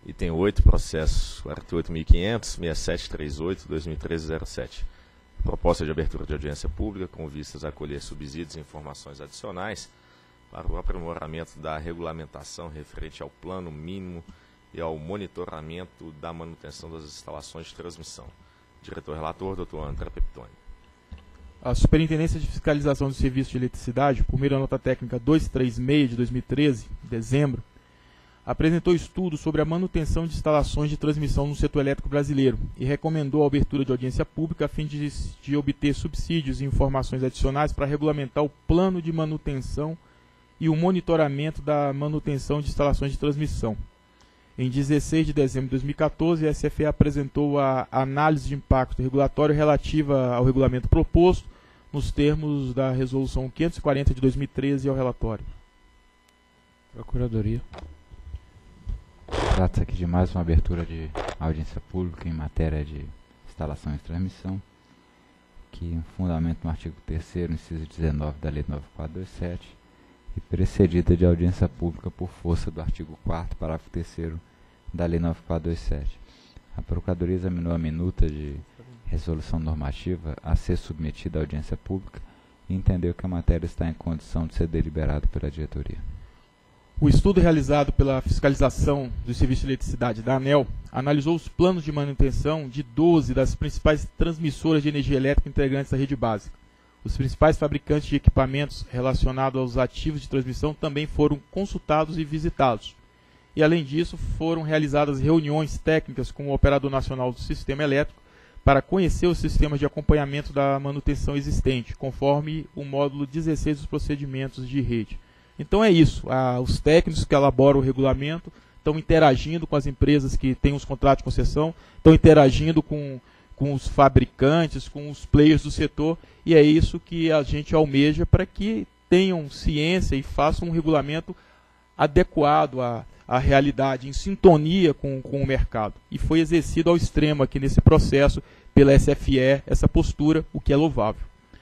Item 8, processo 48.500.6738/2013-07. Proposta de abertura de audiência pública com vistas a colher subsídios e informações adicionais para o aprimoramento da regulamentação referente ao plano mínimo e ao monitoramento da manutenção das instalações de transmissão. Diretor-relator, Dr. André Peptoni. A Superintendência de Fiscalização do Serviço de Eletricidade, por meio da nota técnica 236 de 2013, dezembro, apresentou estudo sobre a manutenção de instalações de transmissão no setor elétrico brasileiro e recomendou a abertura de audiência pública a fim de obter subsídios e informações adicionais para regulamentar o plano de manutenção e o monitoramento da manutenção de instalações de transmissão. Em 16 de dezembro de 2014, a SFE apresentou a análise de impacto regulatório relativa ao regulamento proposto, nos termos da Resolução 540 de 2013 e ao relatório. Procuradoria. Trata-se aqui de mais uma abertura de audiência pública em matéria de instalação e transmissão, que fundamenta no artigo 3º, inciso 19 da Lei 9427, e precedida de audiência pública por força do artigo 4º, parágrafo 3º da Lei 9427. A Procuradoria examinou a minuta de resolução normativa a ser submetida à audiência pública e entendeu que a matéria está em condição de ser deliberada pela diretoria. O estudo realizado pela Fiscalização do Serviço de Eletricidade da ANEEL analisou os planos de manutenção de 12 das principais transmissoras de energia elétrica integrantes da rede básica. Os principais fabricantes de equipamentos relacionados aos ativos de transmissão também foram consultados e visitados. E, além disso, foram realizadas reuniões técnicas com o Operador Nacional do Sistema Elétrico para conhecer os sistemas de acompanhamento da manutenção existente, conforme o módulo 16 dos procedimentos de rede. Então é isso, os técnicos que elaboram o regulamento estão interagindo com as empresas que têm os contratos de concessão, estão interagindo com os fabricantes, com os players do setor, e é isso que a gente almeja para que tenham ciência e façam um regulamento adequado à realidade, em sintonia com o mercado. E foi exercido ao extremo aqui nesse processo pela SFE essa postura, o que é louvável.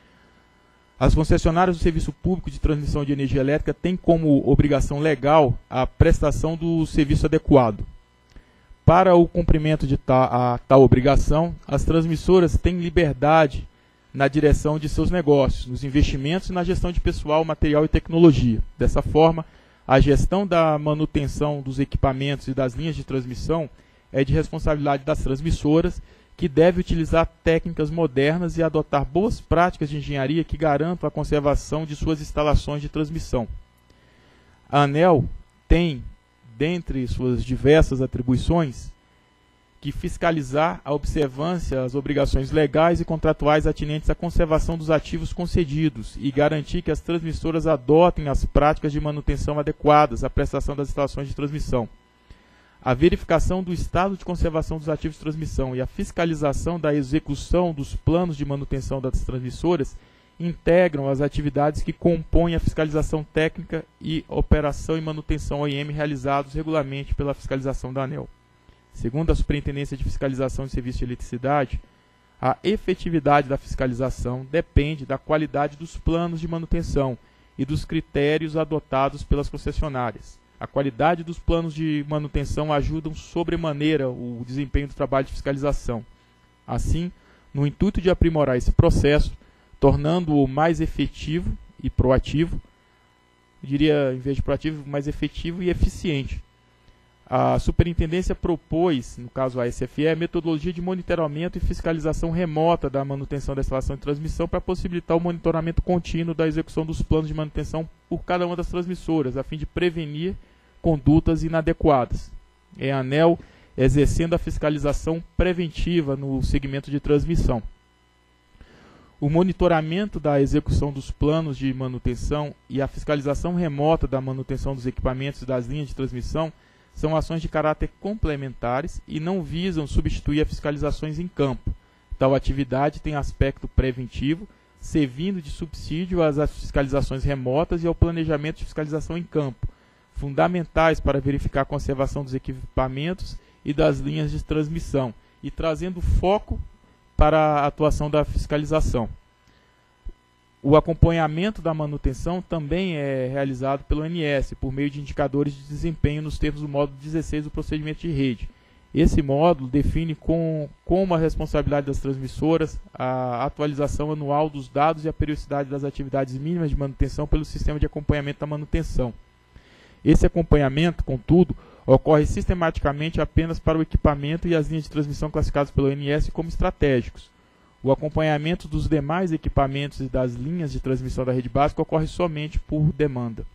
As concessionárias do Serviço Público de Transmissão de Energia Elétrica têm como obrigação legal a prestação do serviço adequado. Para o cumprimento de tal obrigação, as transmissoras têm liberdade na direção de seus negócios, nos investimentos e na gestão de pessoal, material e tecnologia. Dessa forma, a gestão da manutenção dos equipamentos e das linhas de transmissão é de responsabilidade das transmissoras, que deve utilizar técnicas modernas e adotar boas práticas de engenharia que garantam a conservação de suas instalações de transmissão. A ANEEL tem, dentre suas diversas atribuições, que fiscalizar a observância às obrigações legais e contratuais atinentes à conservação dos ativos concedidos e garantir que as transmissoras adotem as práticas de manutenção adequadas à prestação das instalações de transmissão. A verificação do estado de conservação dos ativos de transmissão e a fiscalização da execução dos planos de manutenção das transmissoras integram as atividades que compõem a fiscalização técnica e operação e manutenção OIM realizados regularmente pela fiscalização da ANEEL. Segundo a Superintendência de Fiscalização de Serviço de Eletricidade, a efetividade da fiscalização depende da qualidade dos planos de manutenção e dos critérios adotados pelas concessionárias. A qualidade dos planos de manutenção ajudam sobremaneira o desempenho do trabalho de fiscalização. Assim, no intuito de aprimorar esse processo, tornando-o mais efetivo e proativo, eu diria, em vez de proativo, mais efetivo e eficiente, a Superintendência propôs, no caso a SFE, a metodologia de monitoramento e fiscalização remota da manutenção da instalação de transmissão para possibilitar o monitoramento contínuo da execução dos planos de manutenção por cada uma das transmissoras, a fim de prevenir condutas inadequadas. É a ANEEL exercendo a fiscalização preventiva no segmento de transmissão. O monitoramento da execução dos planos de manutenção e a fiscalização remota da manutenção dos equipamentos e das linhas de transmissão são ações de caráter complementares e não visam substituir as fiscalizações em campo. Tal atividade tem aspecto preventivo, servindo de subsídio às fiscalizações remotas e ao planejamento de fiscalização em campo, fundamentais para verificar a conservação dos equipamentos e das linhas de transmissão, e trazendo foco para a atuação da fiscalização. O acompanhamento da manutenção também é realizado pelo ONS, por meio de indicadores de desempenho nos termos do módulo 16 do procedimento de rede. Esse módulo define como a responsabilidade das transmissoras, a atualização anual dos dados e a periodicidade das atividades mínimas de manutenção pelo sistema de acompanhamento da manutenção. Esse acompanhamento, contudo, ocorre sistematicamente apenas para o equipamento e as linhas de transmissão classificadas pelo ONS como estratégicos. O acompanhamento dos demais equipamentos e das linhas de transmissão da rede básica ocorre somente por demanda.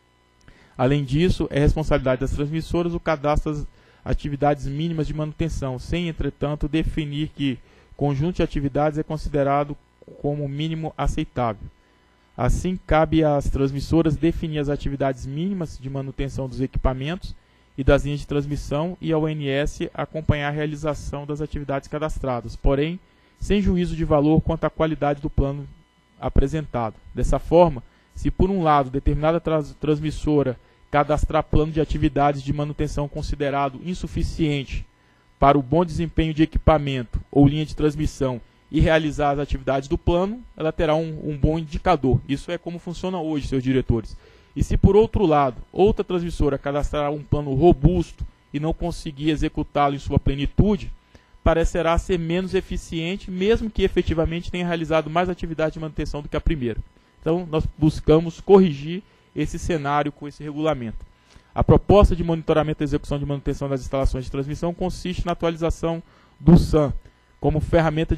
Além disso, é responsabilidade das transmissoras o cadastro das atividades mínimas de manutenção, sem, entretanto, definir que conjunto de atividades é considerado como mínimo aceitável. Assim, cabe às transmissoras definir as atividades mínimas de manutenção dos equipamentos e das linhas de transmissão e ao ONS acompanhar a realização das atividades cadastradas, porém, sem juízo de valor quanto à qualidade do plano apresentado. Dessa forma, se por um lado determinada transmissora cadastrar plano de atividades de manutenção considerado insuficiente para o bom desempenho de equipamento ou linha de transmissão e realizar as atividades do plano, ela terá um bom indicador. Isso é como funciona hoje, seus diretores. E se por outro lado, outra transmissora cadastrar um plano robusto e não conseguir executá-lo em sua plenitude, parecerá ser menos eficiente, mesmo que efetivamente tenha realizado mais atividade de manutenção do que a primeira. Então, nós buscamos corrigir esse cenário com esse regulamento. A proposta de monitoramento e execução de manutenção das instalações de transmissão consiste na atualização do SAM, como ferramenta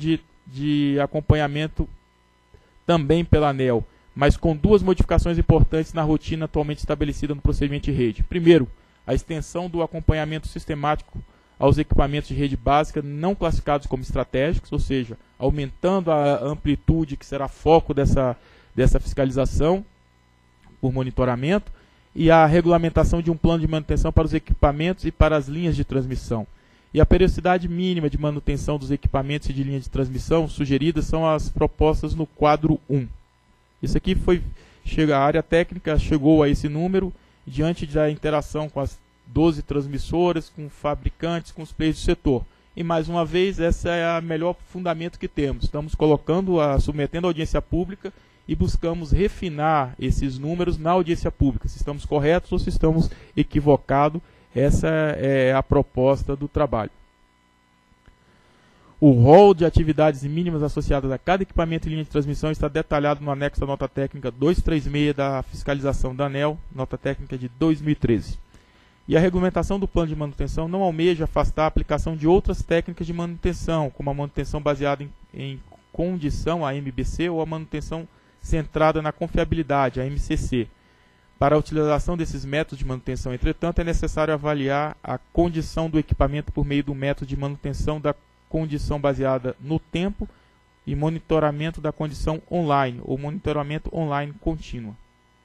de acompanhamento também pela ANEEL, mas com duas modificações importantes na rotina atualmente estabelecida no procedimento de rede. Primeiro, a extensão do acompanhamento sistemático aos equipamentos de rede básica não classificados como estratégicos, ou seja, aumentando a amplitude que será foco dessa fiscalização por monitoramento, e a regulamentação de um plano de manutenção para os equipamentos e para as linhas de transmissão. E a periodicidade mínima de manutenção dos equipamentos e de linha de transmissão sugeridas são as propostas no quadro 1. Isso aqui a área técnica chegou a esse número diante da interação com as 12 transmissoras, com fabricantes, com os players do setor. E mais uma vez, esse é o melhor fundamento que temos. Estamos submetendo a audiência pública e buscamos refinar esses números na audiência pública. Se estamos corretos ou se estamos equivocados, essa é a proposta do trabalho. O rol de atividades mínimas associadas a cada equipamento e linha de transmissão está detalhado no anexo da nota técnica 236 da fiscalização da ANEEL, nota técnica de 2013. E a regulamentação do plano de manutenção não almeja afastar a aplicação de outras técnicas de manutenção, como a manutenção baseada em condição, a MBC, ou a manutenção centrada na confiabilidade, a MCC. Para a utilização desses métodos de manutenção, entretanto, é necessário avaliar a condição do equipamento por meio do método de manutenção da condição baseada no tempo e monitoramento da condição online, ou monitoramento online contínuo.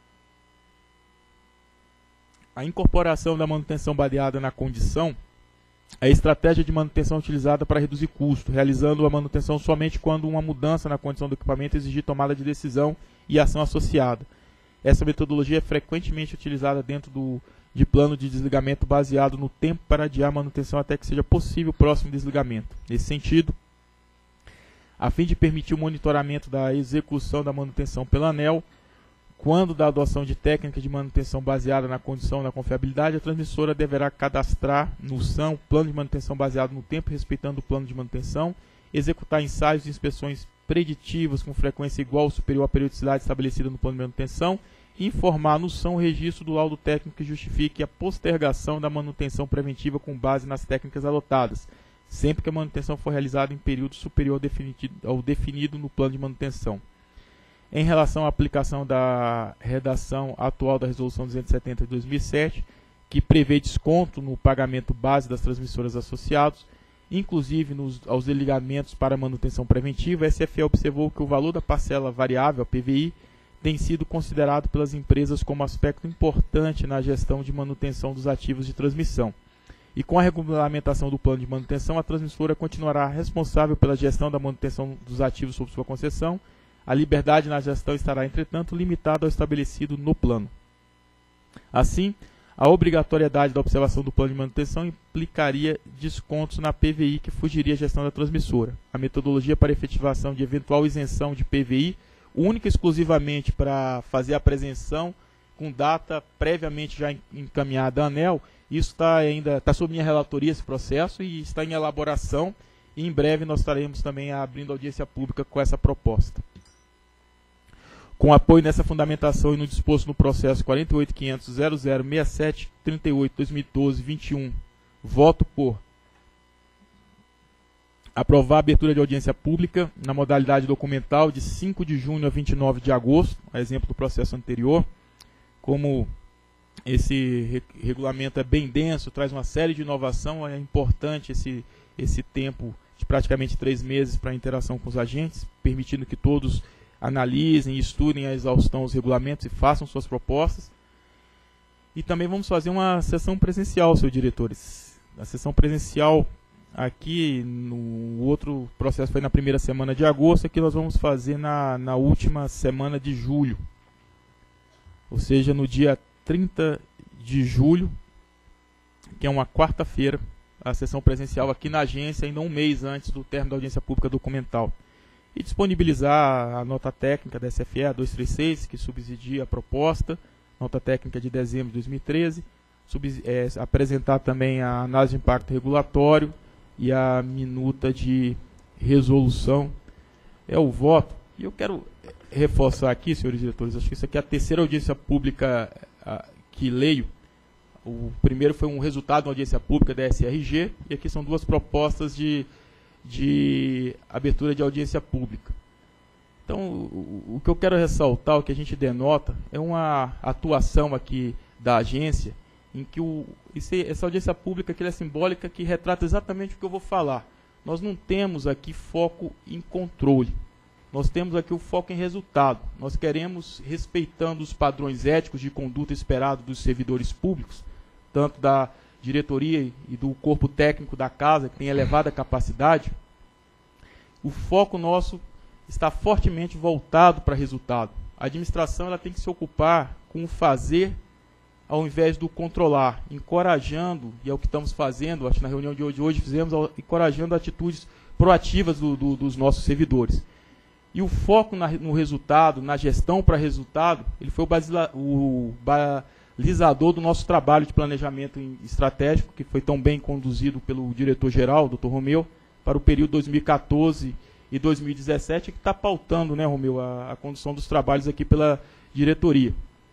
A incorporação da manutenção baseada na condição é a estratégia de manutenção utilizada para reduzir custo, realizando a manutenção somente quando uma mudança na condição do equipamento exigir tomada de decisão e ação associada. Essa metodologia é frequentemente utilizada dentro de plano de desligamento baseado no tempo para adiar a manutenção até que seja possível o próximo desligamento. Nesse sentido, a fim de permitir o monitoramento da execução da manutenção pela ANEEL, quando da adoção de técnica de manutenção baseada na condição da confiabilidade, a transmissora deverá cadastrar no SAM o plano de manutenção baseado no tempo, respeitando o plano de manutenção, executar ensaios e inspeções preditivas com frequência igual ou superior à periodicidade estabelecida no plano de manutenção, e informar no SAM o registro do laudo técnico que justifique a postergação da manutenção preventiva com base nas técnicas adotadas, sempre que a manutenção for realizada em período superior ao definido no plano de manutenção. Em relação à aplicação da redação atual da Resolução 270 de 2007, que prevê desconto no pagamento base das transmissoras associados, inclusive aos desligamentos para manutenção preventiva, a SFE observou que o valor da parcela variável, a PVI, tem sido considerado pelas empresas como aspecto importante na gestão de manutenção dos ativos de transmissão. E com a regulamentação do plano de manutenção, a transmissora continuará responsável pela gestão da manutenção dos ativos sob sua concessão. A liberdade na gestão estará, entretanto, limitada ao estabelecido no plano. Assim, a obrigatoriedade da observação do plano de manutenção implicaria descontos na PVI que fugiria à gestão da transmissora. A metodologia para efetivação de eventual isenção de PVI única e exclusivamente para fazer a apreensão, com data previamente já encaminhada à ANEEL. Isso está sob minha relatoria, esse processo, e está em elaboração, e em breve nós estaremos também abrindo audiência pública com essa proposta. Com apoio nessa fundamentação e no disposto no processo 48.500.006738/2012-21, voto por aprovar a abertura de audiência pública na modalidade documental de 5 de junho a 29 de agosto, a exemplo do processo anterior. Como esse regulamento é bem denso, traz uma série de inovação, é importante esse tempo de praticamente 3 meses para a interação com os agentes, permitindo que todos analisem e estudem a exaustão os regulamentos e façam suas propostas. E também vamos fazer uma sessão presencial, senhores diretores. A sessão presencial aqui, no outro processo foi na primeira semana de agosto, aqui nós vamos fazer na última semana de julho. Ou seja, no dia 30 de julho, que é uma quarta-feira, a sessão presencial aqui na agência, ainda um mês antes do término da audiência pública documental. E disponibilizar a nota técnica da SFE, a 236, que subsidia a proposta, nota técnica de dezembro de 2013, apresentar também a análise de impacto regulatório e a minuta de resolução. É o voto. E eu quero reforçar aqui, senhores diretores, acho que isso aqui é a terceira audiência pública que leio. O primeiro foi um resultado da audiência pública da SRG, e aqui são 2 propostas de abertura de audiência pública. Então, o que eu quero ressaltar, o que a gente denota, é uma atuação aqui da agência, em que essa audiência pública aqui é simbólica, que retrata exatamente o que eu vou falar. Nós não temos aqui foco em controle, nós temos aqui o foco em resultado. Nós queremos, respeitando os padrões éticos de conduta esperados dos servidores públicos, tanto da diretoria e do corpo técnico da casa, que tem elevada capacidade, o foco nosso está fortemente voltado para resultado. A administração ela tem que se ocupar com o fazer ao invés do controlar, encorajando, e é o que estamos fazendo, acho que na reunião de hoje fizemos, encorajando atitudes proativas dos nossos servidores. E o foco no resultado, na gestão para resultado, ele foi o balizador do nosso trabalho de planejamento estratégico, que foi tão bem conduzido pelo diretor-geral, Dr. Romeu, para o período 2014 e 2017, que está pautando, né, Romeu, a condução dos trabalhos aqui pela diretoria.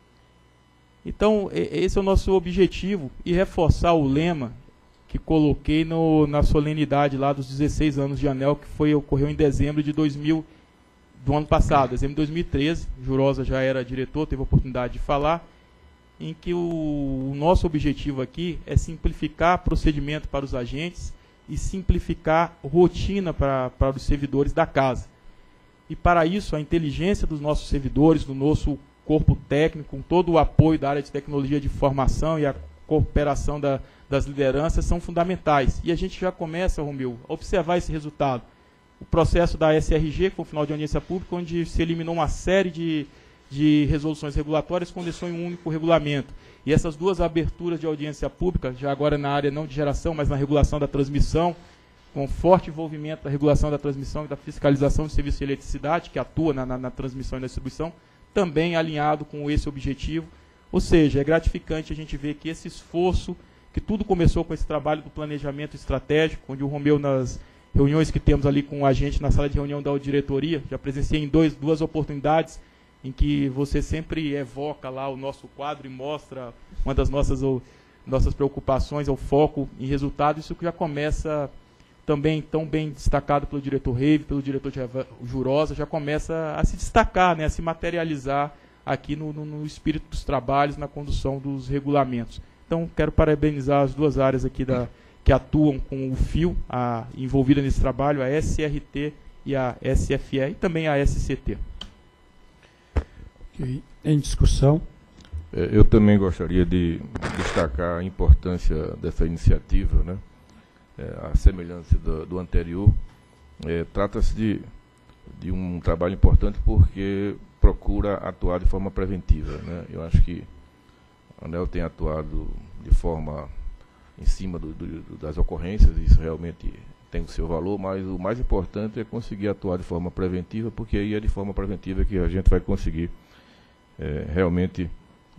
Então, esse é o nosso objetivo, e reforçar o lema que coloquei na solenidade lá dos 16 anos de ANEEL, que ocorreu em dezembro do ano passado, dezembro de 2013. Jurosa já era diretor, teve a oportunidade de falar, em que o nosso objetivo aqui é simplificar procedimento para os agentes e simplificar rotina para os servidores da casa. E para isso, a inteligência dos nossos servidores, do nosso corpo técnico, com todo o apoio da área de tecnologia de informação e a cooperação das lideranças são fundamentais. E a gente já começa, Romeu, a observar esse resultado. O processo da SRG, que foi o final de audiência pública, onde se eliminou uma série de resoluções regulatórias, condensou em um único regulamento. E essas 2 aberturas de audiência pública, já agora na área não de geração, mas na regulação da transmissão, com forte envolvimento da regulação da transmissão e da fiscalização do serviço de eletricidade, que atua na transmissão e na distribuição, também alinhado com esse objetivo. Ou seja, é gratificante a gente ver que esse esforço, que tudo começou com esse trabalho do planejamento estratégico, onde o Romeu, nas reuniões que temos ali com o agente na sala de reunião da diretoria, já presenciei em 2 oportunidades, em que você sempre evoca lá o nosso quadro e mostra uma das nossas preocupações, é o foco em resultado. Isso que já começa também, tão bem destacado pelo diretor Reive, pelo diretor Jurosa, já começa a se destacar, né, a se materializar aqui no espírito dos trabalhos, na condução dos regulamentos. Então, quero parabenizar as 2 áreas aqui que atuam com o fio envolvida nesse trabalho, a SRT e a SFE, e também a SCT. Okay. Em discussão. Eu também gostaria de destacar a importância dessa iniciativa, né? A semelhança do anterior. Trata-se de um trabalho importante porque procura atuar de forma preventiva, né? Eu acho que a ANEEL tem atuado de forma em cima das ocorrências, isso realmente tem o seu valor, mas o mais importante é conseguir atuar de forma preventiva, porque aí é de forma preventiva que a gente vai conseguir realmente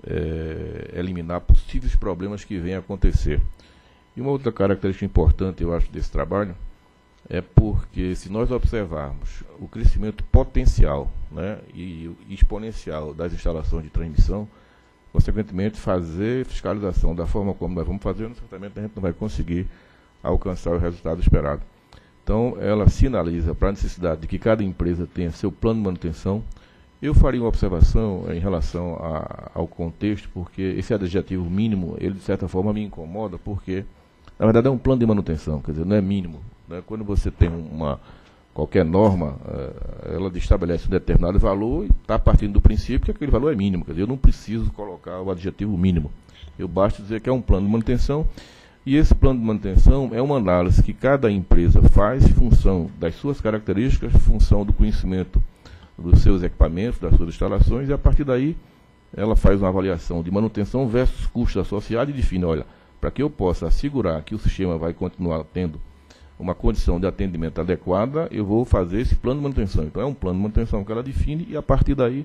eliminar possíveis problemas que venham a acontecer. E uma outra característica importante, eu acho, desse trabalho, é porque se nós observarmos o crescimento potencial, né, e exponencial das instalações de transmissão, consequentemente fazer fiscalização da forma como nós vamos fazer, certamente a gente não vai conseguir alcançar o resultado esperado. Então, ela sinaliza para a necessidade de que cada empresa tenha seu plano de manutenção. Eu faria uma observação em relação ao contexto, porque esse adjetivo mínimo, ele de certa forma me incomoda, porque na verdade é um plano de manutenção, quer dizer, não é mínimo, né? Quando você tem qualquer norma, ela estabelece um determinado valor e está partindo do princípio que aquele valor é mínimo, quer dizer, eu não preciso colocar o adjetivo mínimo, eu basta dizer que é um plano de manutenção. E esse plano de manutenção é uma análise que cada empresa faz em função das suas características, em função do conhecimento dos seus equipamentos, das suas instalações, e a partir daí ela faz uma avaliação de manutenção versus custo associado e define, olha, para que eu possa assegurar que o sistema vai continuar tendo uma condição de atendimento adequada, eu vou fazer esse plano de manutenção. Então é um plano de manutenção que ela define e a partir daí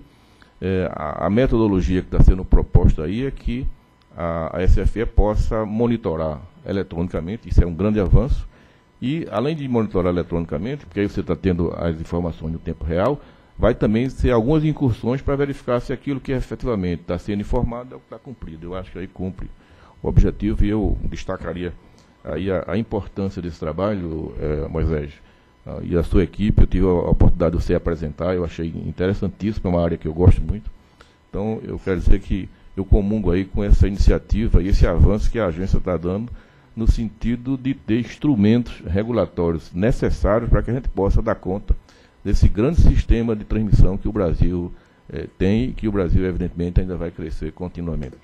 a metodologia que está sendo proposta aí é que a SFE possa monitorar eletronicamente, isso é um grande avanço, e além de monitorar eletronicamente, porque aí você está tendo as informações no tempo real, vai também ser algumas incursões para verificar se aquilo que efetivamente está sendo informado é o que está cumprido. Eu acho que aí cumpre o objetivo e eu destacaria aí a importância desse trabalho, Moisés, e a sua equipe. Eu tive a oportunidade de você apresentar, eu achei interessantíssimo, é uma área que eu gosto muito. Então, eu quero dizer que eu comungo aí com essa iniciativa e esse avanço que a agência está dando no sentido de ter instrumentos regulatórios necessários para que a gente possa dar conta desse grande sistema de transmissão que o Brasil tem e que o Brasil, evidentemente, ainda vai crescer continuamente.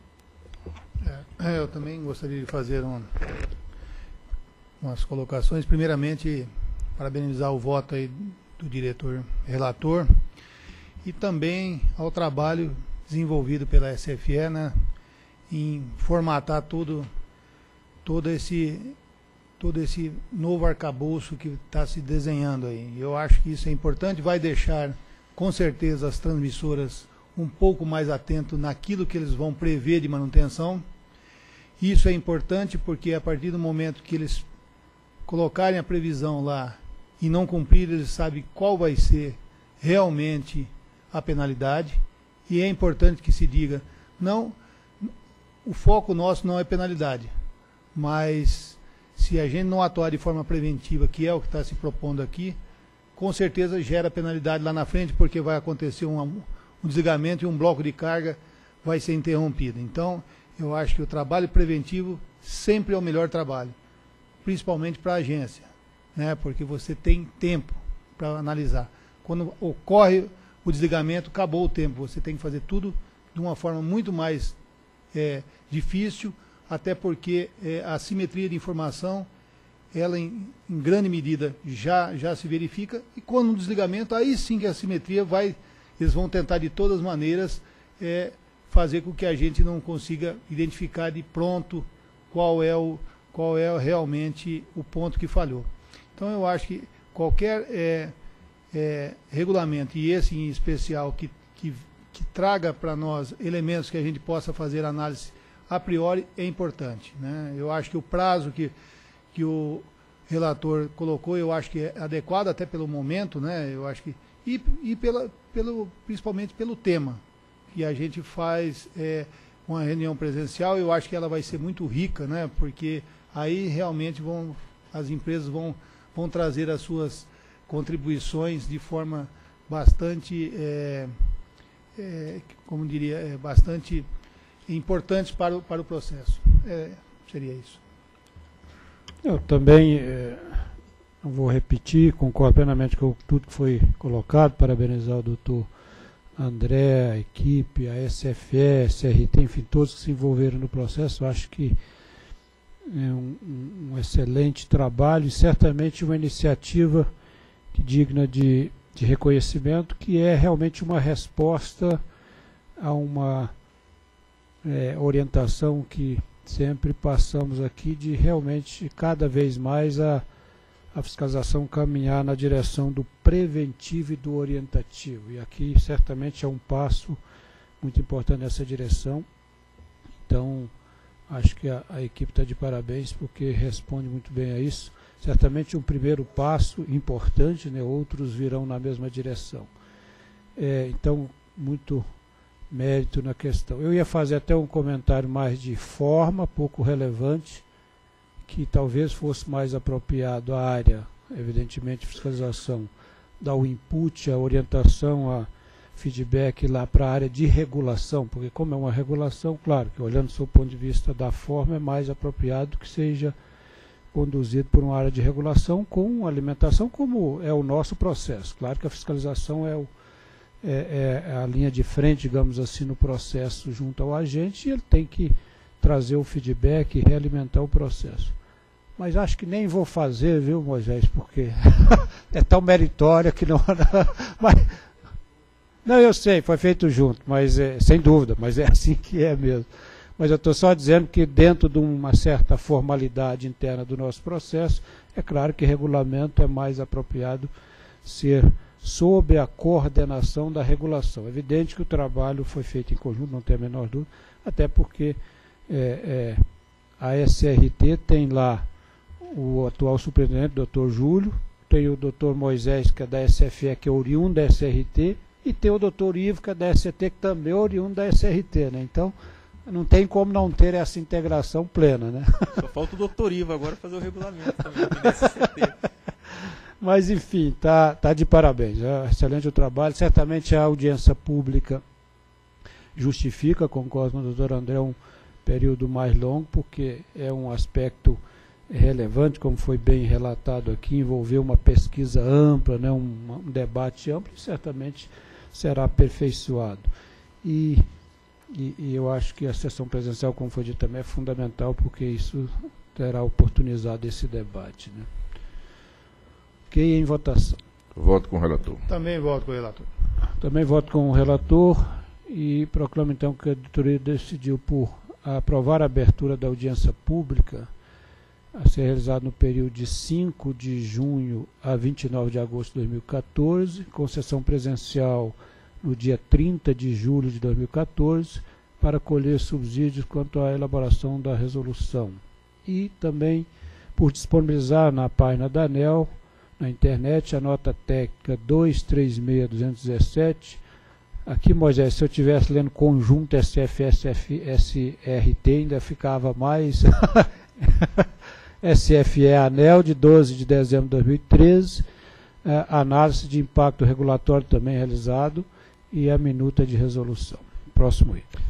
Eu também gostaria de fazer umas colocações. Primeiramente, parabenizar o voto aí do diretor relator e também ao trabalho desenvolvido pela SFE, né, em formatar todo esse novo arcabouço que está se desenhando aí. Eu acho que isso é importante, vai deixar com certeza as transmissoras um pouco mais atentas naquilo que eles vão prever de manutenção. Isso é importante porque a partir do momento que eles colocarem a previsão lá e não cumprir, eles sabem qual vai ser realmente a penalidade. E é importante que se diga, não, o foco nosso não é penalidade, mas se a gente não atuar de forma preventiva, que é o que está se propondo aqui, com certeza gera penalidade lá na frente, porque vai acontecer um desligamento e um bloco de carga vai ser interrompido. Então, eu acho que o trabalho preventivo sempre é o melhor trabalho, principalmente para a agência, né? Porque você tem tempo para analisar. Quando ocorre o desligamento, acabou o tempo. Você tem que fazer tudo de uma forma muito mais difícil, até porque a simetria de informação, ela em grande medida já se verifica, e quando um desligamento, aí sim que a simetria eles vão tentar de todas as maneiras fazer com que a gente não consiga identificar de pronto qual é realmente o ponto que falhou. Então eu acho que qualquer regulamento, e esse em especial, que traga para nós elementos que a gente possa fazer análise a priori, é importante, né? Eu acho que o prazo que o relator colocou, eu acho que é adequado até pelo momento, né? Eu acho que principalmente pelo tema que a gente faz uma reunião presencial. Eu acho que ela vai ser muito rica, né? Porque aí realmente as empresas vão trazer as suas contribuições de forma bastante, como diria, bastante importantes para o processo. Seria isso. Eu também não vou repetir, concordo plenamente com tudo que foi colocado, parabenizar o doutor André, a equipe, a SFE, a CRT, enfim, todos que se envolveram no processo. Eu acho que é um excelente trabalho e certamente uma iniciativa digna de reconhecimento, que é realmente uma resposta a uma orientação que sempre passamos aqui de realmente cada vez mais a fiscalização caminhar na direção do preventivo e do orientativo. E aqui certamente é um passo muito importante nessa direção. Então, acho que a equipe está de parabéns porque responde muito bem a isso. Certamente um primeiro passo importante, né? Outros virão na mesma direção. Então, muito mérito na questão. Eu ia fazer até um comentário mais de forma, pouco relevante, que talvez fosse mais apropriado à área, evidentemente, fiscalização, dar o input, a orientação, a feedback lá para a área de regulação, porque como é uma regulação, claro que olhando do seu ponto de vista da forma, é mais apropriado que seja conduzido por uma área de regulação com alimentação, como é o nosso processo. Claro que a fiscalização é a linha de frente, digamos assim, no processo junto ao agente, e ele tem que trazer o feedback e realimentar o processo. Mas acho que nem vou fazer, viu, Moisés, porque é tão meritória que não... Não, eu sei, foi feito junto, mas sem dúvida, mas é assim que é mesmo. Mas eu estou só dizendo que dentro de uma certa formalidade interna do nosso processo, é claro que regulamento é mais apropriado ser sob a coordenação da regulação. É evidente que o trabalho foi feito em conjunto, não tem a menor dúvida, até porque a SRT tem lá o atual superintendente, Dr. Júlio, tem o Dr. Moisés, que é da SFE, que é oriundo da SRT, e tem o Dr. Ivo, que é da SCT, que também é oriundo da SRT, né? Então, não tem como não ter essa integração plena, né? Só falta o Dr. Ivo agora fazer o regulamento também da SCT. Mas, enfim, tá de parabéns. Excelente o trabalho. Certamente a audiência pública justifica, concordo com o doutor André, um período mais longo, porque é um aspecto relevante, como foi bem relatado aqui, envolveu uma pesquisa ampla, né, um debate amplo, e certamente será aperfeiçoado. E eu acho que a sessão presencial, como foi dito também, é fundamental, porque isso terá oportunizado esse debate, né? Ok, em votação. Voto com o relator. Também voto com o relator. Também voto com o relator e proclamo então que a editoria decidiu por aprovar a abertura da audiência pública a ser realizada no período de 5 de junho a 29 de agosto de 2014, com sessão presencial no dia 30 de julho de 2014, para colher subsídios quanto à elaboração da resolução. E também por disponibilizar na página da ANEEL, na internet, a nota técnica 236.217. Aqui, Moisés, se eu estivesse lendo conjunto SFE-SRT, ainda ficava mais... SFE ANEEL, de 12 de dezembro de 2013, análise de impacto regulatório também realizado, e a minuta de resolução. Próximo item.